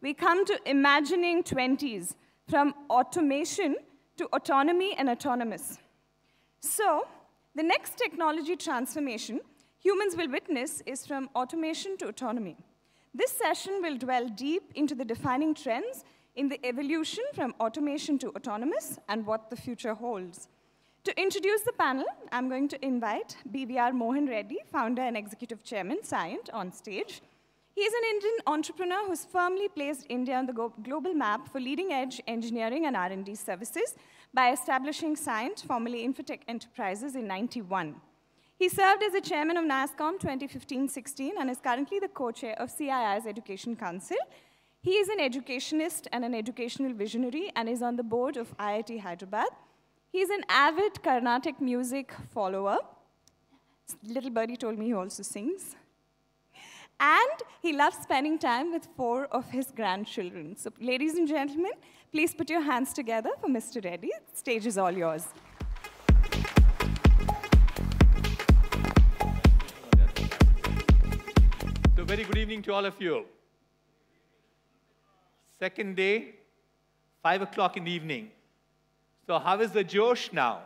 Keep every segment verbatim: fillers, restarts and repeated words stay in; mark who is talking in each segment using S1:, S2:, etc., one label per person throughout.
S1: we come to imagining twenties, from automation to autonomy and autonomous. So, the next technology transformation humans will witness is from automation to autonomy. This session will dwell deep into the defining trends in the evolution from automation to autonomous and what the future holds. To introduce the panel, I'm going to invite B V R Mohan Reddy, founder and executive chairman, Scient, on stage. He is an Indian entrepreneur who's firmly placed India on the global map for leading-edge engineering and R and D services by establishing Scient, formerly Infotech Enterprises, in ninety-one. He served as the chairman of NASScom twenty fifteen sixteen and is currently the co-chair of C I I's Education Council. He is an educationist and an educational visionary and is on the board of I I T Hyderabad. He is an avid Carnatic music follower. Little birdie told me he also sings. And he loves spending time with four of his grandchildren. So, ladies and gentlemen, please put your hands together for Mister Reddy. The stage is all yours.
S2: So, very good evening to all of you. Second day, five o'clock in the evening. So, how is the Josh now?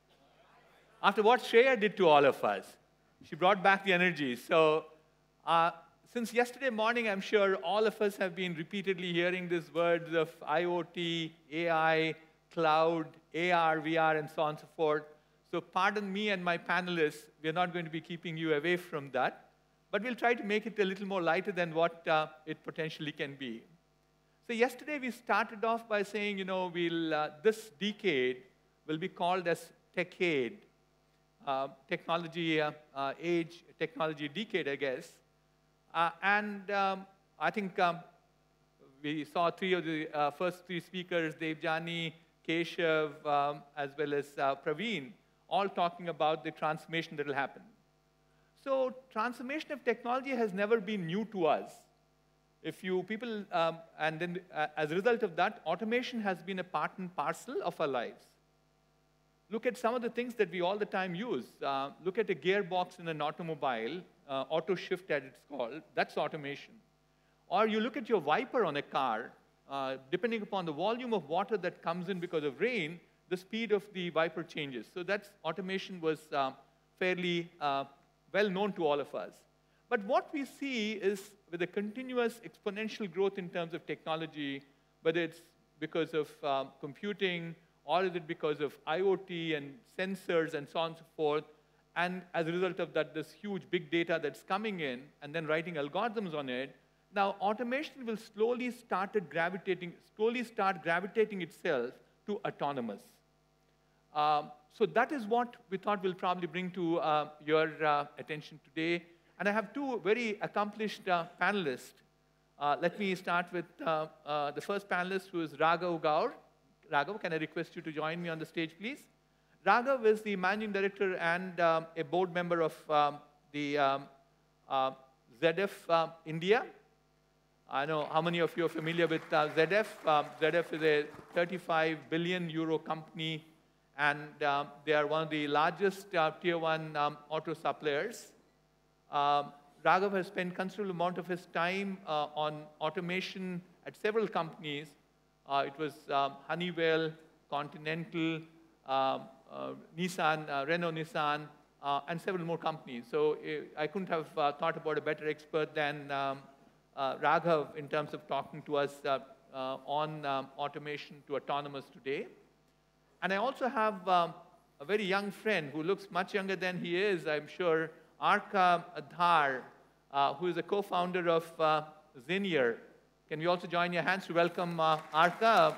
S2: After what Shreya did to all of us, she brought back the energy. So, uh, since yesterday morning, I'm sure all of us have been repeatedly hearing these words of I O T, A I, cloud, A R, V R, and so on and so forth. So pardon me and my panelists, we're not going to be keeping you away from that. But we'll try to make it a little more lighter than what uh, it potentially can be. So yesterday, we started off by saying, you know, we'll, uh, this decade will be called as Techade, uh, technology uh, uh, age, technology decade, I guess. Uh, and um, I think um, we saw three of the uh, first three speakers, Devjani, Keshav, um, as well as uh, Praveen, all talking about the transformation that will happen. So transformation of technology has never been new to us. If you people, um, and then uh, as a result of that, automation has been a part and parcel of our lives. Look at some of the things that we all the time use. Uh, look at a gearbox in an automobile. Uh, auto shift, as it's called, that's automation. Or you look at your wiper on a car, uh, depending upon the volume of water that comes in because of rain, the speed of the wiper changes. So that's automation was uh, fairly uh, well known to all of us. But what we see is with a continuous exponential growth in terms of technology, whether it's because of um, computing, or is it because of I O T and sensors and so on and so forth, and as a result of that, this huge big data that's coming in, and then writing algorithms on it. Now, automation will slowly start gravitating, slowly start gravitating itself to autonomous. Um, so that is what we thought we'll probably bring to uh, your uh, attention today. And I have two very accomplished uh, panelists. Uh, let me start with uh, uh, the first panelist, who is Raghav Gaur. Raghav, can I request you to join me on the stage, please? Raghav is the managing director and um, a board member of um, the um, uh, Z F uh, India. I know how many of you are familiar with uh, Z F. Um, Z F is a thirty-five billion euro company, and um, they are one of the largest uh, tier one um, auto suppliers. Um, Raghav has spent considerable amount of his time uh, on automation at several companies. Uh, it was um, Honeywell, Continental, um, Uh, Nissan, uh, Renault Nissan, uh, and several more companies. So uh, I couldn't have uh, thought about a better expert than um, uh, Raghav in terms of talking to us uh, uh, on um, automation to autonomous today. And I also have um, a very young friend who looks much younger than he is, I'm sure, Arka Adhar, uh, who is a co-founder of uh, Zenier. Can we also join your hands to welcome uh, Arka?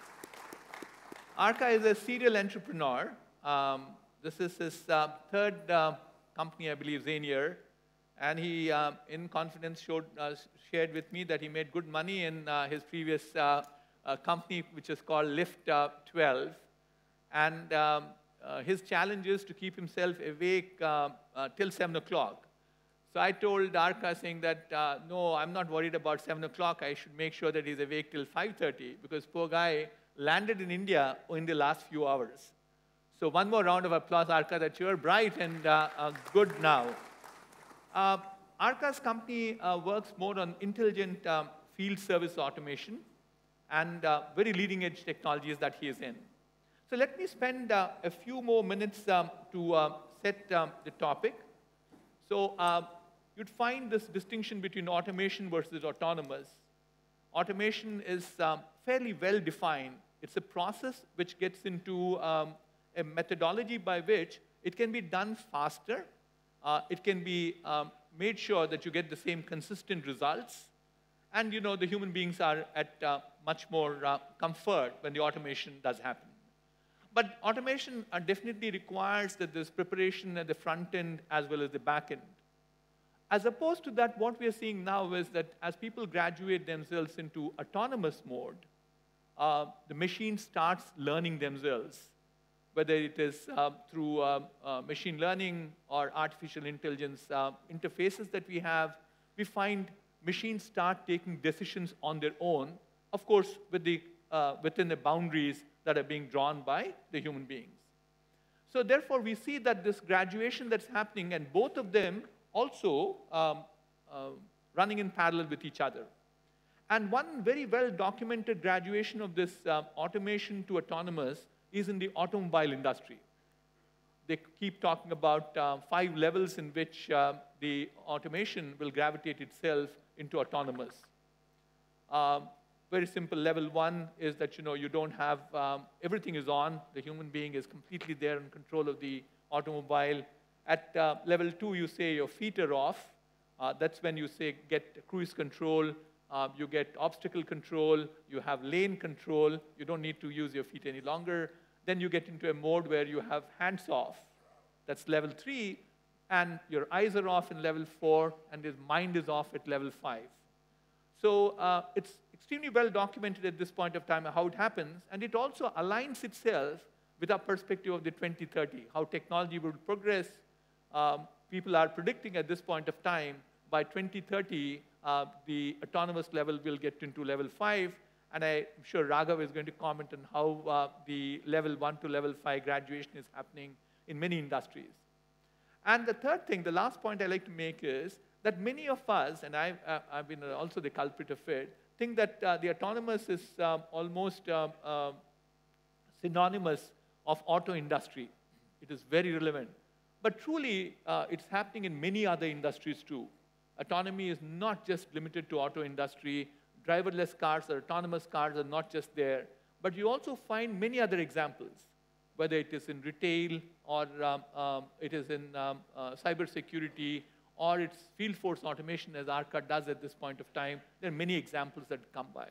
S2: Arka is a serial entrepreneur. Um, this is his uh, third uh, company, I believe, Zenier. And he, uh, in confidence, showed, uh, shared with me that he made good money in uh, his previous uh, uh, company, which is called Lift uh, twelve. And um, uh, his challenge is to keep himself awake uh, uh, till seven o'clock. So I told Arka, saying that, uh, no, I'm not worried about seven o'clock. I should make sure that he's awake till five thirty, because poor guy landed in India in the last few hours. So one more round of applause, Arka, that you're bright and uh, uh, good now. Uh, Arka's company uh, works more on intelligent um, field service automation, and uh, very leading edge technologies that he is in. So let me spend uh, a few more minutes um, to uh, set um, the topic. So uh, you'd find this distinction between automation versus autonomous. Automation is um, fairly well defined. It's a process which gets into um, a methodology by which it can be done faster. Uh, it can be um, made sure that you get the same consistent results. And you know, the human beings are at uh, much more uh, comfort when the automation does happen. But automation uh, definitely requires that there's preparation at the front end as well as the back end. As opposed to that, what we are seeing now is that as people graduate themselves into autonomous mode, uh, the machine starts learning themselves, whether it is uh, through uh, uh, machine learning or artificial intelligence uh, interfaces that we have. We find machines start taking decisions on their own, of course, with the, uh, within the boundaries that are being drawn by the human beings. So therefore, we see that this graduation that's happening, and both of them also um, uh, running in parallel with each other. And one very well-documented graduation of this uh, automation to autonomous is in the automobile industry. They keep talking about uh, five levels in which uh, the automation will gravitate itself into autonomous. Uh, very simple. Level one is that you know you don't have um, everything is on. The human being is completely there in control of the automobile. At uh, level two, you say your feet are off. Uh, that's when you say get cruise control. Uh, you get obstacle control. You have lane control. You don't need to use your feet any longer. Then you get into a mode where you have hands off. That's level three. And your eyes are off in level four, and his mind is off at level five. So uh, it's extremely well documented at this point of time how it happens, and it also aligns itself with our perspective of the twenty thirty, how technology will progress. Um, people are predicting at this point of time, by twenty thirty, uh, the autonomous level will get into level five, and I'm sure Raghav is going to comment on how uh, the level one to level five graduation is happening in many industries. And the third thing, the last point I'd like to make is that many of us, and I've, uh, I've been also the culprit of it, think that uh, the autonomous is um, almost um, uh, synonymous of auto industry. It is very relevant. But truly, uh, it's happening in many other industries too. Autonomy is not just limited to auto industry. Driverless cars or autonomous cars are not just there. But you also find many other examples, whether it is in retail or um, um, it is in um, uh, cybersecurity or it's field force automation as Arca does at this point of time. There are many examples that come by.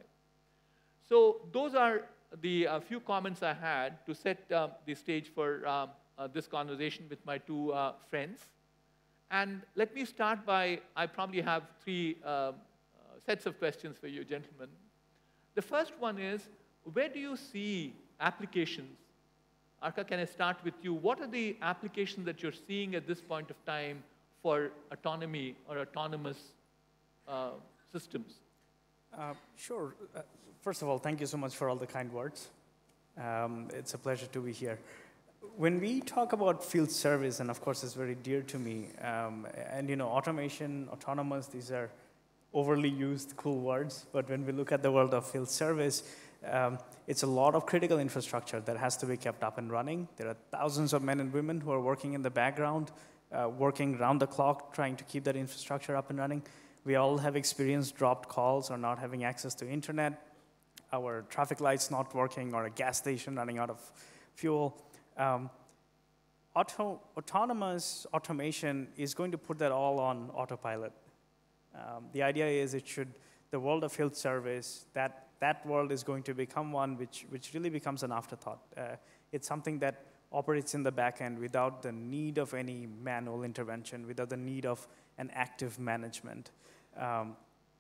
S2: So those are the uh, few comments I had to set uh, the stage for um, uh, this conversation with my two uh, friends. And let me start by, I probably have three uh, uh, sets of questions for you, gentlemen. The first one is, where do you see applications? Arka, can I start with you? What are the applications that you're seeing at this point of time for autonomy or autonomous uh, systems?
S3: Uh, sure. Uh, first of all, thank you so much for all the kind words. Um, it's a pleasure to be here. When we talk about field service, and of course it's very dear to me, um, and you know, automation, autonomous, these are overly used cool words, but when we look at the world of field service, um, it's a lot of critical infrastructure that has to be kept up and running. There are thousands of men and women who are working in the background, uh, working round the clock, trying to keep that infrastructure up and running. We all have experienced dropped calls or not having access to internet, our traffic lights not working, or a gas station running out of fuel. Um, auto, autonomous automation is going to put that all on autopilot. Um, the idea is it should, the world of field service, that, that world is going to become one which, which really becomes an afterthought. Uh, it's something that operates in the back end without the need of any manual intervention, without the need of an active management. Um,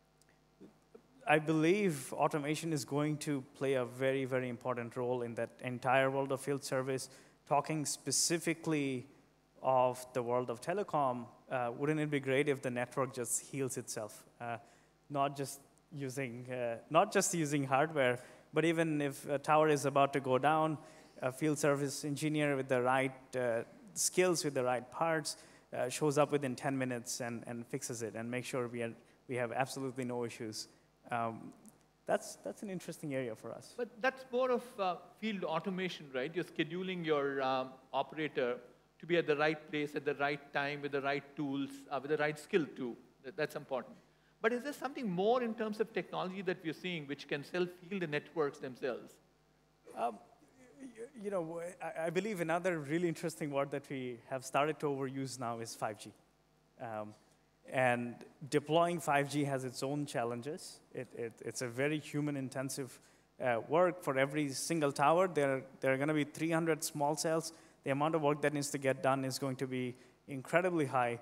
S3: I believe automation is going to play a very, very important role in that entire world of field service. Talking specifically of the world of telecom, uh, wouldn't it be great if the network just heals itself? Uh, not just using, uh, not just using hardware, but even if a tower is about to go down, a field service engineer with the right uh, skills, with the right parts, uh, shows up within ten minutes and, and fixes it and makes sure we, are, we have absolutely no issues. Um, that's, that's an interesting area for us.
S2: But that's more of uh, field automation, right? You're scheduling your um, operator to be at the right place at the right time with the right tools, uh, with the right skill too. That, that's important. But is there something more in terms of technology that we're seeing which can self-heal the networks themselves?
S3: Um, you know, I, I believe another really interesting word that we have started to overuse now is five G. Um, and deploying five G has its own challenges. It, it, it's a very human-intensive uh, work. For every single tower, there, there are going to be three hundred small cells. The amount of work that needs to get done is going to be incredibly high.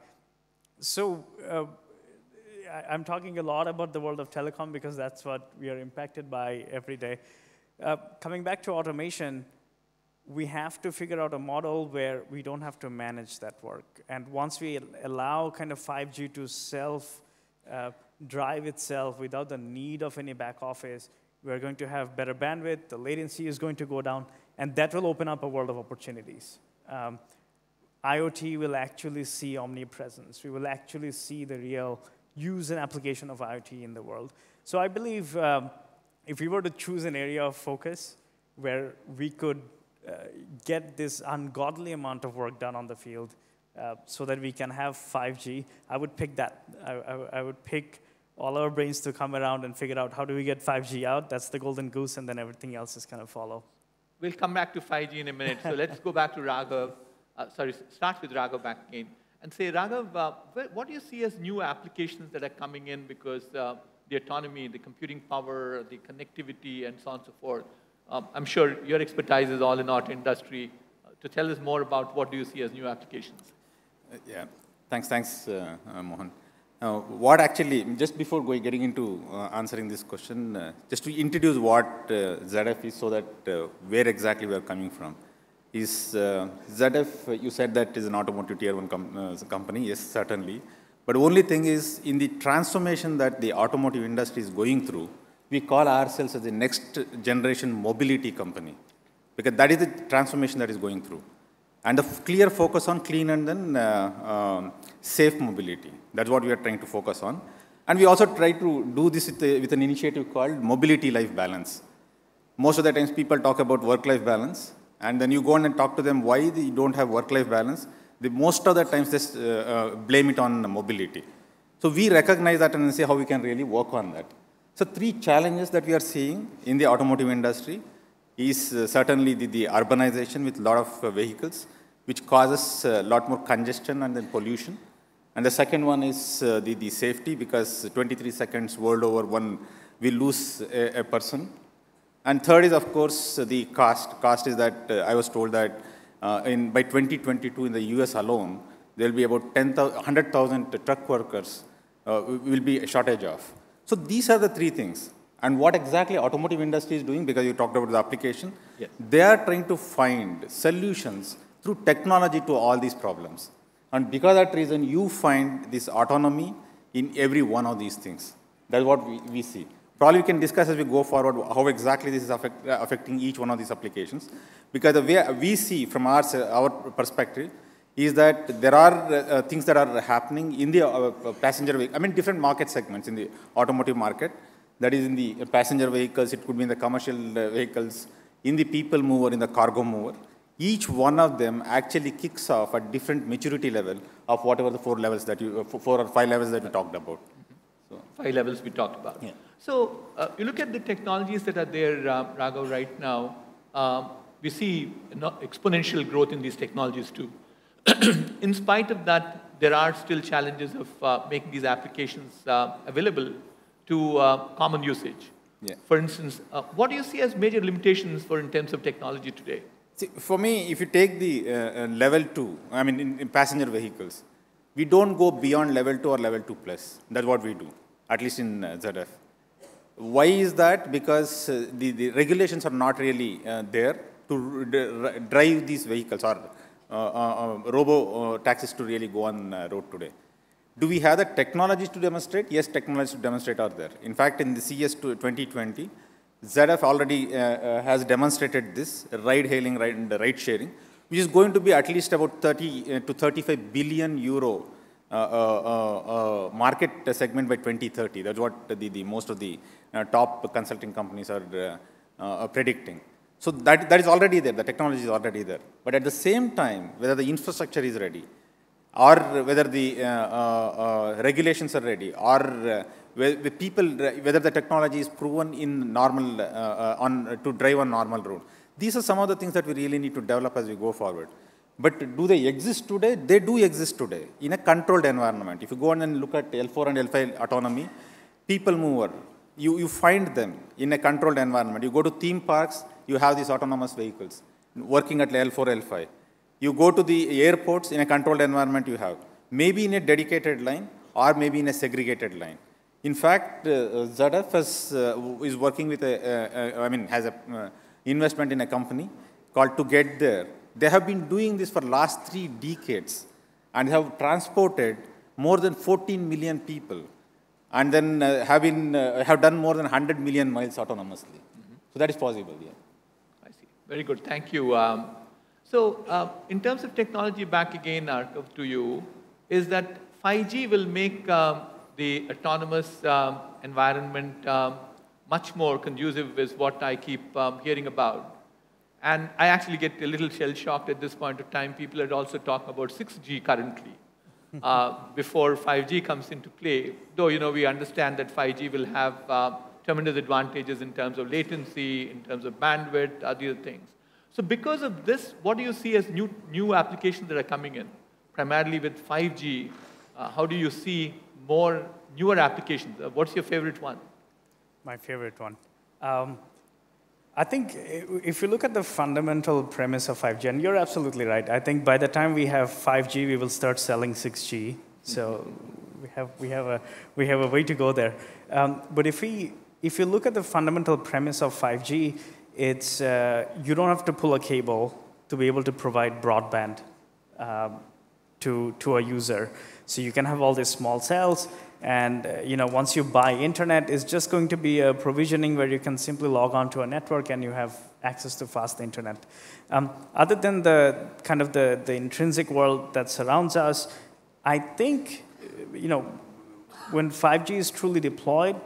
S3: So uh, I, I'm talking a lot about the world of telecom because that's what we are impacted by every day. Uh, coming back to automation, we have to figure out a model where we don't have to manage that work. And once we allow kind of five G to self uh, drive itself without the need of any back office, we're going to have better bandwidth, the latency is going to go down, and that will open up a world of opportunities. Um, IoT will actually see omnipresence. We will actually see the real use and application of IoT in the world. So I believe um, if we were to choose an area of focus where we could uh, get this ungodly amount of work done on the field uh, so that we can have five G, I would pick that. I, I, I would pick all our brains to come around and figure out how do we get five G out. That's the golden goose, and then everything else is kind of follow.
S2: We'll come back to five G in a minute. So let's go back to Raghav. Uh, sorry, start with Raghav back again. And say, Raghav, uh, what do you see as new applications that are coming in because uh, the autonomy, the computing power, the connectivity, and so on and so forth? Um, I'm sure your expertise is all in auto industry. Uh, to tell us more about what do you see as new applications?
S4: Uh, yeah, thanks, thanks, uh, uh, Mohan. Now, what actually, just before going, getting into uh, answering this question, uh, just to introduce what uh, Z F is so that uh, where exactly we are coming from. Is uh, Z F, uh, you said that is an automotive tier one com uh, company, yes, certainly. But the only thing is, in the transformation that the automotive industry is going through, we call ourselves as the next generation mobility company, because that is the transformation that is going through. And the clear focus on clean and then uh, um, safe mobility. That's what we are trying to focus on. And we also try to do this with, a, with an initiative called mobility life balance. Most of the times people talk about work-life balance, and then you go on and talk to them why they don't have work-life balance. They, most of the times they uh, uh, blame it on mobility. So we recognize that and say how we can really work on that. So three challenges that we are seeing in the automotive industry is uh, certainly the, the urbanization with a lot of uh, vehicles, which causes a lot more congestion and then pollution. And the second one is uh, the, the safety, because twenty-three seconds world over, one we lose a, a person. And third is, of course, uh, the cost. Cost is that uh, I was told that uh, in, by twenty twenty-two in the U S alone, there will be about one hundred thousand truck workers uh, will be a shortage of. So these are the three things. And what exactly automotive industry is doing, because you talked about the application, yes. They are trying to find solutions through technology to all these problems. And because of that reason, you find this autonomy in every one of these things. That's what we, we see. Probably we can discuss as we go forward how exactly this is affect, uh, affecting each one of these applications. Because the way we see from our, our perspective is that there are uh, things that are happening in the uh, passenger vehicle, I mean different market segments in the automotive market. That is in the passenger vehicles, it could be in the commercial uh, vehicles, in the people mover, in the cargo mover. Each one of them actually kicks off at different maturity level of whatever the four levels that you, uh, four or five levels that we talked about.
S2: So, five levels we talked about.
S4: Yeah.
S2: So uh, you look at the technologies that are there, uh, Raghav, right now. Um, we see exponential growth in these technologies too. In spite of that, there are still challenges of uh, making these applications uh, available to uh, common usage.
S4: Yeah.
S2: For instance, uh, what do you see as major limitations for in terms of technology today?
S4: See, for me, if you take the uh, level two, I mean in, in passenger vehicles, we don't go beyond level two or level two plus. That's what we do, at least in uh, Z F. Why is that? Because uh, the, the regulations are not really uh, there to drive these vehicles or uh, uh, uh, robo uh, taxis to really go on uh, road today. Do we have the technologies to demonstrate? Yes, technologies to demonstrate are there. In fact, in the C E S twenty twenty, Z F already uh, uh, has demonstrated this ride-hailing ride and ride-sharing, which is going to be at least about thirty uh, to thirty-five billion euro uh, uh, uh, market segment by twenty thirty. That's what the, the most of the uh, top consulting companies are uh, uh, predicting. So that, that is already there, the technology is already there. But at the same time, whether the infrastructure is ready, or whether the uh, uh, uh, regulations are ready, or uh, whether people, whether the technology is proven in normal, uh, uh, on, to drive on normal road. These are some of the things that we really need to develop as we go forward. But do they exist today? They do exist today in a controlled environment. If you go on and look at L four and L five autonomy, people mover, you, you find them in a controlled environment. You go to theme parks, you have these autonomous vehicles working at L four, L five. You go to the airports, in a controlled environment you have, maybe in a dedicated line or maybe in a segregated line. In fact, uh, Z F has, uh, is working with a, uh, I mean, has an uh, investment in a company called To Get There. They have been doing this for the last three decades and have transported more than fourteen million people and then uh, have, been, uh, have done more than one hundred million miles autonomously. Mm-hmm. So that is possible, yeah.
S2: I see. Very good. Thank you. Um, so uh, in terms of technology, back again, Arkav, to you, is that five G will make um, the autonomous um, environment um, much more conducive is what I keep um, hearing about. And I actually get a little shell-shocked at this point of time. People are also talking about six G currently, uh, before five G comes into play. Though, you know, we understand that five G will have uh, tremendous advantages in terms of latency, in terms of bandwidth, other things. So because of this, what do you see as new, new applications that are coming in? Primarily with five G, uh, how do you see more newer applications? Uh, what's your favorite one?
S3: My favorite one. Um, I think if you look at the fundamental premise of five G, and you're absolutely right. I think by the time we have five G, we will start selling six G. So we have we have a we have a way to go there. Um, but if we if you look at the fundamental premise of five G, it's uh, you don't have to pull a cable to be able to provide broadband um, to to a user. So you can have all these small cells. And uh, you know, once you buy internet, it's just going to be a provisioning where you can simply log on to a network and you have access to fast internet. Um, other than the kind of the, the intrinsic world that surrounds us, I think, you know, when five G is truly deployed,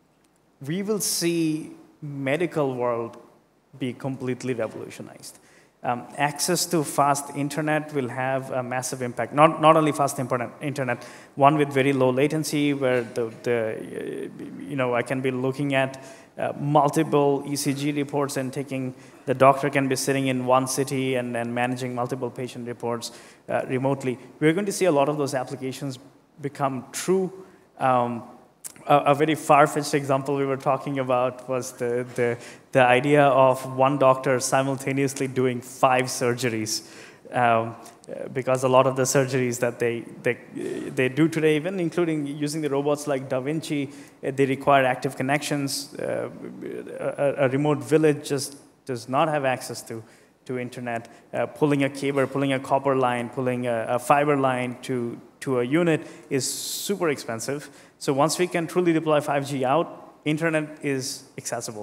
S3: we will see medical world be completely revolutionized. Um, access to fast internet will have a massive impact. Not, not only fast internet, one with very low latency where the, the uh, you know, I can be looking at uh, multiple E C G reports and taking, the doctor can be sitting in one city and, and managing multiple patient reports uh, remotely. We're going to see a lot of those applications become true. Um, A, a very far-fetched example we were talking about was the, the, the idea of one doctor simultaneously doing five surgeries. Um, because a lot of the surgeries that they, they, they do today, even including using the robots like Da Vinci, they require active connections. Uh, a, a remote village just does not have access to, to internet. Uh, pulling a cable, pulling a copper line, pulling a, a fiber line to, to a unit is super expensive. So once we can truly deploy five G out, internet is accessible.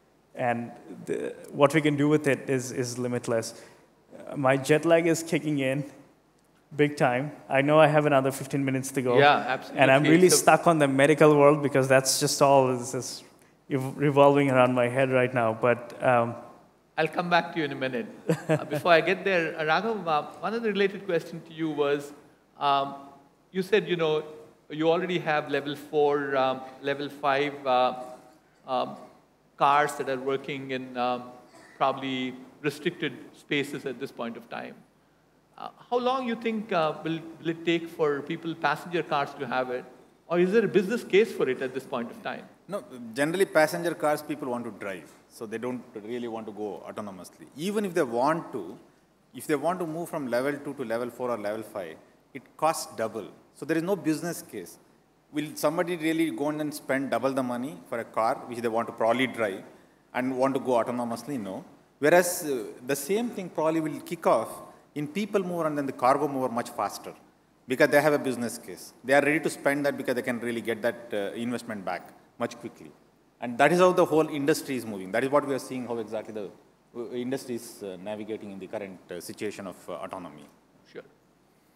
S3: And the, what we can do with it is, is limitless. Uh, my jet lag is kicking in big time. I know I have another fifteen minutes to go.
S2: Yeah, absolutely.
S3: And I'm really
S2: so
S3: stuck on the medical world because that's just all is just revolving around my head right now. But um,
S2: I'll come back to you in a minute. uh, before I get there, Raghav, uh, one of the related questions to you was, um, you said, you know, you already have level four, um, level five uh, um, cars that are working in um, probably restricted spaces at this point of time. Uh, how long you think uh, will, will it take for people, passenger cars to have it? Or is there a business case for it at this point of time?
S4: No, generally passenger cars people want to drive. So they don't really want to go autonomously. Even if they want to, if they want to move from level two to level four or level five, it costs double. So there is no business case. Will somebody really go and spend double the money for a car, which they want to probably drive, and want to go autonomously? No. Whereas uh, the same thing probably will kick off in people mover and then the cargo mover much faster, because they have a business case. They are ready to spend that because they can really get that uh, investment back much quickly. And that is how the whole industry is moving. That is what we are seeing, how exactly the industry is uh, navigating in the current uh, situation of uh, autonomy.
S2: Sure.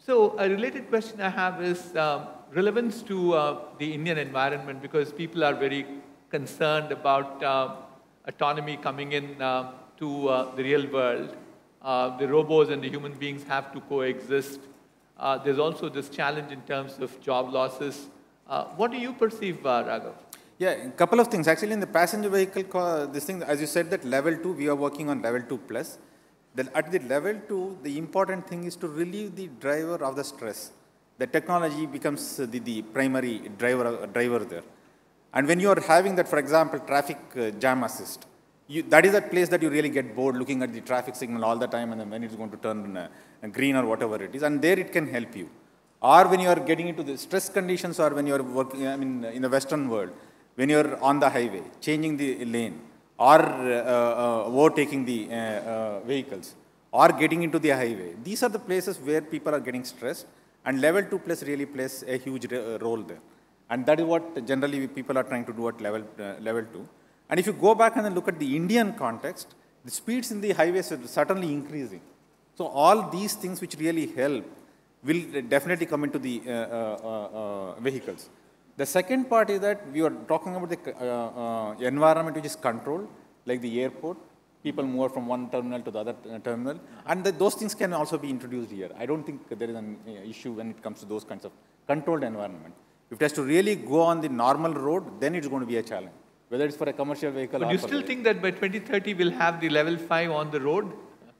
S2: So a related question I have is um, relevance to uh, the Indian environment, because people are very concerned about uh, autonomy coming in uh, to uh, the real world. Uh, the robots and the human beings have to coexist. Uh, there's also this challenge in terms of job losses. Uh, what do you perceive, uh, Raghav?
S4: Yeah, a couple of things. Actually, in the passenger vehicle, this thing, as you said, that level two, we are working on level two plus. Then at the level two, the important thing is to relieve the driver of the stress. The technology becomes the, the primary driver, driver there. And when you are having that, for example, traffic uh, jam assist, you, that is a place that you really get bored looking at the traffic signal all the time and then when it's going to turn uh, green or whatever it is. And there it can help you. Or when you are getting into the stress conditions, or when you are working, I mean, in the Western world, when you are on the highway, changing the lane, or uh, uh, overtaking the uh, uh, vehicles, or getting into the highway. These are the places where people are getting stressed, and level two plus really plays a huge uh, role there. And that is what generally people are trying to do at level, uh, level two. And if you go back and then look at the Indian context, the speeds in the highways are certainly increasing. So all these things which really help will definitely come into the uh, uh, uh, vehicles. The second part is that we are talking about the uh, uh, environment which is controlled, like the airport. People move from one terminal to the other terminal. And the, those things can also be introduced here. I don't think there is an uh, issue when it comes to those kinds of controlled environment. If it has to really go on the normal road, then it's going to be a challenge, whether it's for a commercial vehicle
S2: but
S4: or
S2: you
S4: for
S2: still
S4: a,
S2: think that by twenty thirty we'll have the level five on the road?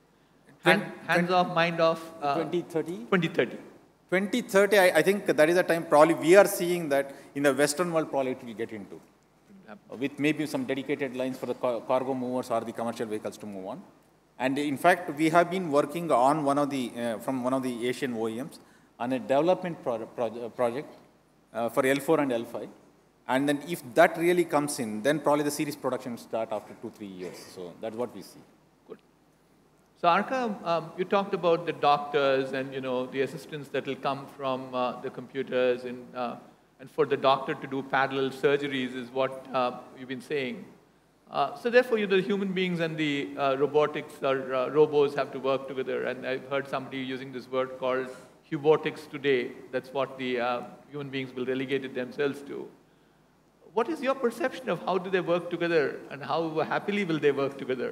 S2: Hand, hands off, mind off? Uh,
S4: twenty thirty?
S2: twenty thirty.
S4: twenty thirty, I, I think that is the time probably we are seeing that in the Western world probably it will get into. With maybe some dedicated lines for the car cargo movers or the commercial vehicles to move on. And in fact, we have been working on one of the, uh, from one of the Asian O E Ms on a development pro pro project uh, for L four and L five. And then if that really comes in, then probably the series production will start after two, three years. So that's what we see.
S2: Good. So Arka, um, you talked about the doctors and, you know, the assistance that will come from uh, the computers and, uh, and for the doctor to do parallel surgeries is what uh, you've been saying. Uh, so therefore, you know, the human beings and the uh, robotics or uh, robots have to work together. And I've heard somebody using this word called hubotics today. That's what the uh, human beings will relegate it themselves to. What is your perception of how do they work together and how happily will they work together?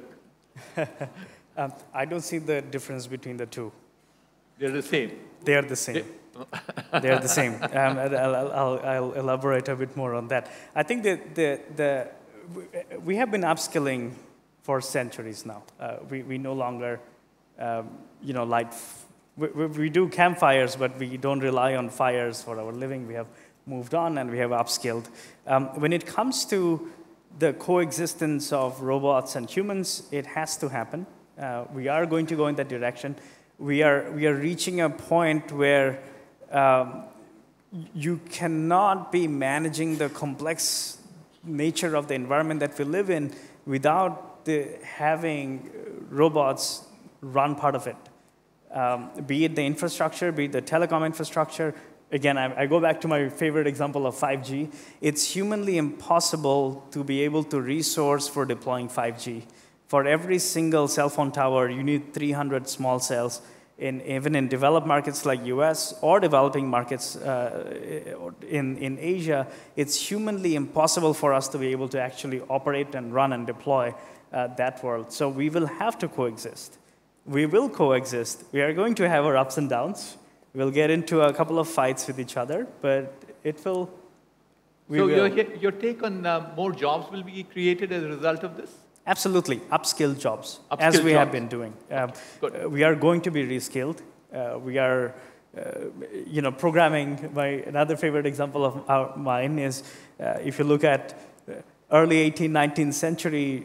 S3: um, I don't see the difference between the two.
S2: They're the same.
S3: They are the same. They are the same. Um, I'll, I'll, I'll elaborate a bit more on that. I think that the, the, we have been upskilling for centuries now. Uh, we, we no longer, um, you know, light. We, we do campfires, but we don't rely on fires for our living. We have moved on and we have upskilled. Um, when it comes to the coexistence of robots and humans, it has to happen. Uh, we are going to go in that direction. We are, we are reaching a point where um, you cannot be managing the complex nature of the environment that we live in without the, having robots run part of it. Um, be it the infrastructure, be it the telecom infrastructure. Again, I, I go back to my favorite example of five G. It's humanly impossible to be able to resource for deploying five G. For every single cell phone tower, you need three hundred small cells. In, even in developed markets like U S or developing markets uh, in, in Asia, it's humanly impossible for us to be able to actually operate and run and deploy uh, that world. So we will have to coexist. We will coexist. We are going to have our ups and downs. We'll get into a couple of fights with each other, but it will. We
S2: so
S3: will.
S2: Your, your take on uh, more jobs will be created as a result of this?
S3: Absolutely, upskill jobs,
S2: Upskill
S3: as we
S2: jobs.
S3: have been doing. Uh, uh, we are going to be reskilled. Uh, we are, uh, you know, programming. My another favorite example of our, mine is, uh, if you look at early eighteenth, nineteenth century,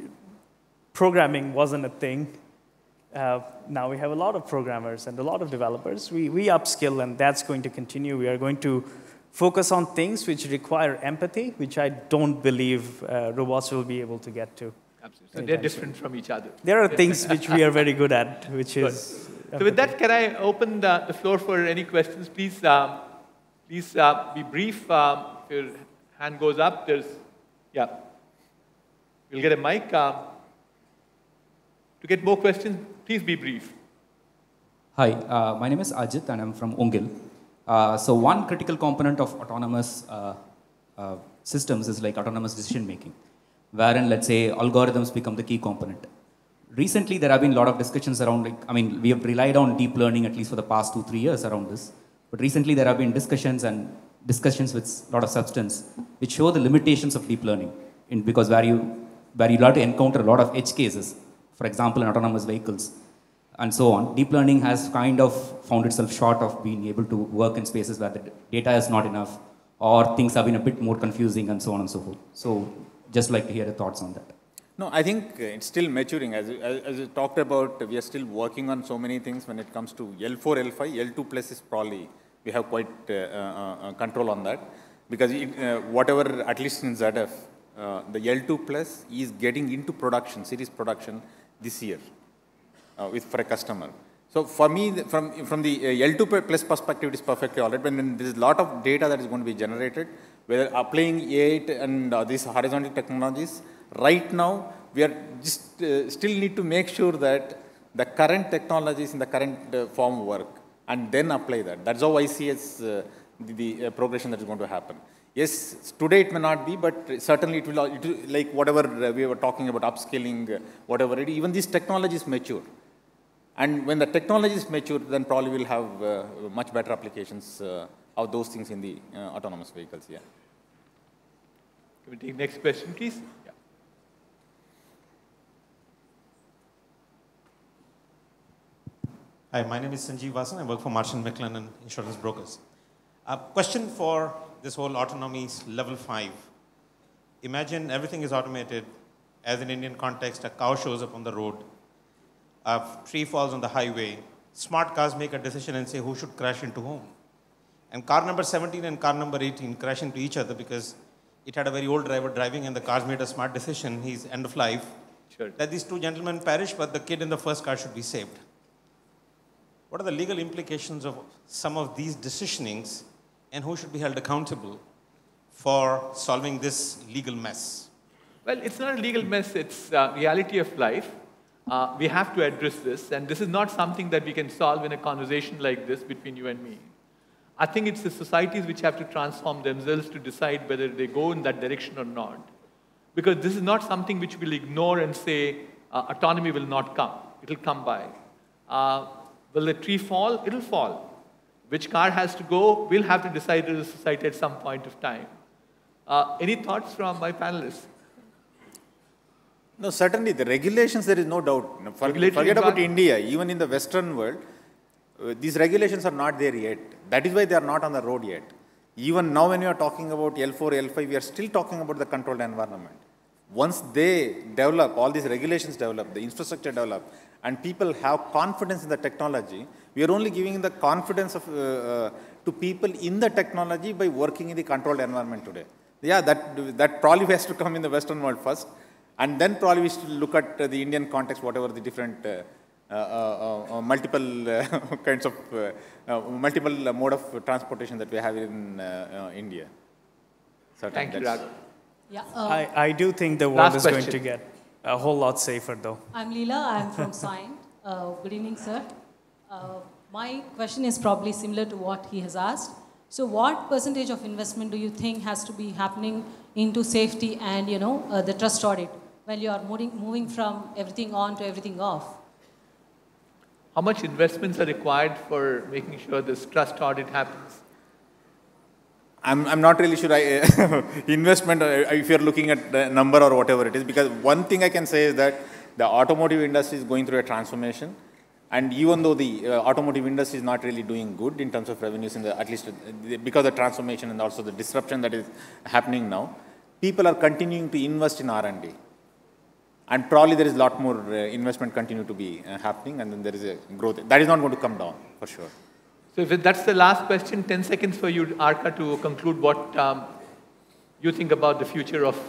S3: programming wasn't a thing. Uh, now we have a lot of programmers and a lot of developers. We, we upskill, and that's going to continue. We are going to focus on things which require empathy, which I don't believe uh, robots will be able to get to.
S2: Absolutely. So they're different from each other.
S3: There are things which we are very good at, which
S2: good.
S3: is...
S2: So with that, can I open the, the floor for any questions? Please, um, please uh, be brief. Um, if your hand goes up, there's... Yeah. We'll get a mic. Um, to get more questions, please be brief.
S5: Hi, uh, my name is Ajit and I'm from Ungil. Uh, so one critical component of autonomous uh, uh, systems is like autonomous decision making, wherein let's say algorithms become the key component. Recently, there have been a lot of discussions around, like, I mean, we have relied on deep learning at least for the past two, three years around this. But recently, there have been discussions and discussions with a lot of substance, which show the limitations of deep learning, in, because where you, where you have to encounter a lot of edge cases, for example, in autonomous vehicles, and so on. Deep learning has kind of found itself short of being able to work in spaces where the data is not enough, or things have been a bit more confusing, and so on and so forth. So, just like to hear your thoughts on that.
S4: No, I think it's still maturing. As, as, as you talked about, we are still working on so many things when it comes to L four, L five, L two plus is probably, we have quite uh, uh, control on that. Because it, uh, whatever, at least in Z F, uh, the L two plus is getting into production, series production this year uh, with, for a customer. So for me, from, from the uh, L two plus perspective, it is perfectly all right. But then there is a lot of data that is going to be generated, whether applying A I and uh, these horizontal technologies. Right now, we are just uh, still need to make sure that the current technologies in the current uh, form work, and then apply that. That's how I see as uh, the, the uh, progression that is going to happen. Yes, today it may not be, but certainly it will, it will like whatever uh, we were talking about, upskilling, uh, whatever, it, even these technologies mature. And when the technology is mature, then probably we'll have uh, much better applications uh, of those things in the uh, autonomous vehicles, yeah.
S2: Can we take next question, please? Yeah.
S6: Hi, my name is Sanjeev Vasan. I work for Marsh and McLennan Insurance Brokers. A question for this whole autonomy level five. Imagine everything is automated. As in Indian context, a cow shows up on the road. A tree falls on the highway. Smart cars make a decision and say who should crash into whom. And car number seventeen and car number eighteen crash into each other because it had a very old driver driving and the cars made a smart decision. He's end of life.
S2: Sure.
S6: That these two gentlemen perish, but the kid in the first car should be saved. What are the legal implications of some of these decisionings, and who should be held accountable for solving this legal mess?
S2: Well, it's not a legal mess. It's a reality of life. Uh, we have to address this, and this is not something that we can solve in a conversation like this between you and me. I think it's the societies which have to transform themselves to decide whether they go in that direction or not. Because this is not something which we'll ignore and say, uh, autonomy will not come. It'll come by. Uh, will the tree fall? It'll fall. Which car has to go? We'll have to decide as a society at some point of time. Uh, any thoughts from my panelists?
S4: No, certainly the regulations, there is no doubt. For, forget about India, even in the Western world, uh, these regulations are not there yet. That is why they are not on the road yet. Even now when you are talking about L four, L five, we are still talking about the controlled environment. Once they develop, all these regulations develop, the infrastructure develop, and people have confidence in the technology, we are only giving the confidence of, uh, uh, to people in the technology by working in the controlled environment today. Yeah, that, that probably has to come in the Western world first. And then probably we should look at uh, the Indian context, whatever the different uh, uh, uh, uh, multiple uh, kinds of, uh, uh, multiple uh, mode of transportation that we have in uh, uh, India. Certainly.
S2: Thank you, Raghav.
S7: Yeah, uh,
S3: I, I do think the world
S2: Last
S3: is
S2: question.
S3: going to get a whole lot safer, though.
S7: I'm Leela. I'm from S I N. Uh, good evening, sir. Uh, my question is probably similar to what he has asked. So what percentage of investment do you think has to be happening into safety and, you know, uh, the trust audit when you are moving, moving from everything on to everything off?
S2: How much investments are required for making sure this trust audit happens?
S4: I'm, I'm not really sure I, uh, investment, uh, if you're looking at the number or whatever it is, because one thing I can say is that the automotive industry is going through a transformation. And even though the uh, automotive industry is not really doing good in terms of revenues, in the, at least uh, because of the transformation and also the disruption that is happening now, people are continuing to invest in R and D. And probably there is a lot more uh, investment continue to be uh, happening, and then there is a growth. That is not going to come down, for sure.
S2: So if that's the last question, ten seconds for you, Arka, to conclude what um, you think about the future of.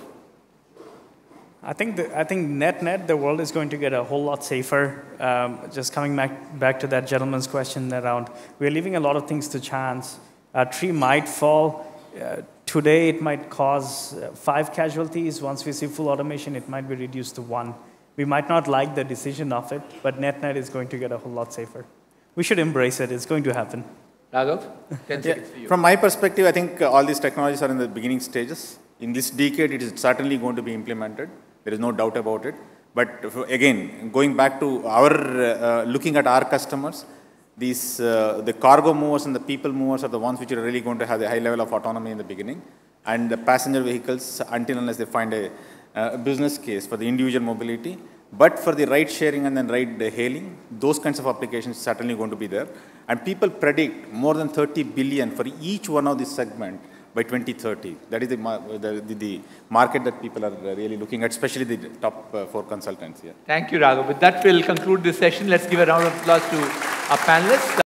S3: I think, the, I think net net, the world is going to get a whole lot safer. Um, just coming back, back to that gentleman's question around, we're leaving a lot of things to chance. A tree might fall. Uh, today, it might cause uh, five casualties. Once we see full automation, it might be reduced to one. We might not like the decision of it, but net net is going to get a whole lot safer. we should embrace it. It's going to happen.
S2: Raghav, ten
S4: Yeah,
S2: seconds for you.
S4: from my perspective, I think uh, all these technologies are in the beginning stages. In this decade, it is certainly going to be implemented. There is no doubt about it. But f- again, going back to our, uh, uh, looking at our customers, these, uh, the cargo movers and the people movers are the ones which are really going to have a high level of autonomy in the beginning. And the passenger vehicles, until unless they find a, a business case for the individual mobility. But for the ride sharing and then ride hailing, those kinds of applications certainly going to be there. And people predict more than thirty billion for each one of these segments by twenty thirty. That is the, the, the, the market that people are really looking at, especially the top uh, four consultants here.
S2: Thank you, Raghav. With that, we'll conclude this session. Let's give a round of applause to our panelists.